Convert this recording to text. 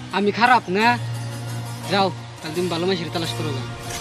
আমি খারাপ না? যাও, তাহলে তুমি ভালো মানুষের তালাশ করো গা।